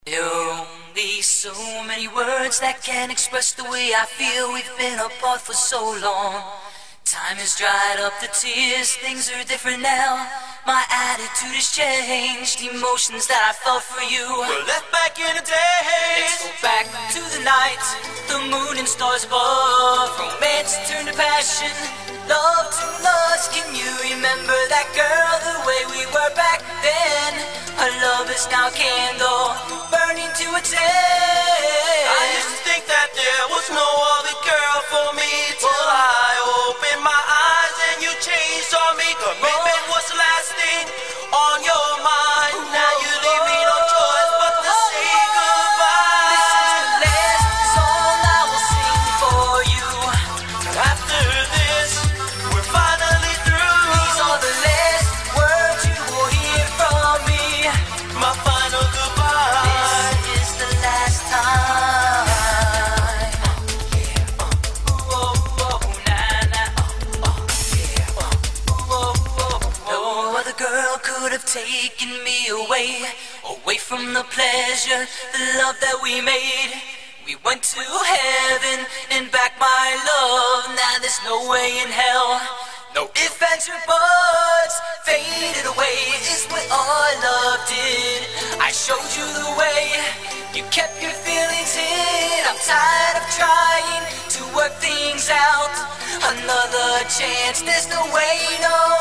There are only so many words that can express the way I feel. We've been apart for so long. Time has dried up the tears, things are different now. My attitude has changed, emotions that I felt for you were left back in the days. Let's go back to the night, the moon and stars above. Romance turned to passion, love to lust. Can you remember that girl, the way we were back then? Our love is now a candle, burning to its end. I used to think that there was no other girl for me till I opened my eyes and you changed on me. Commitment was the last thing on your mind. Now you leave me no choice but to say goodbye. This is the last song I will sing for you. After this, we're finally through. These are the last words you will hear from me. My final goodbye. This is the last time. No other girl could have taken me away from the pleasure, the love that we made. We went to heaven and back, my love. Now there's no way in hell. No ifs, ands, or buts. Faded away is what our love did. I showed you the way, you kept your feelings hid. I'm tired of trying to work things out. Another chance, there's no way, no.